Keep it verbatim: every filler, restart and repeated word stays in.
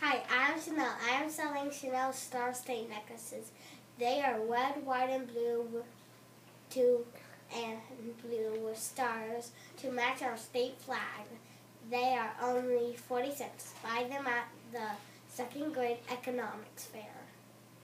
Hi, I'm Chanel. I am selling Chanel Star State necklaces. They are red, white, and blue, to and blue with stars to match our state flag. They are only forty cents. Buy them at the second grade economics fair.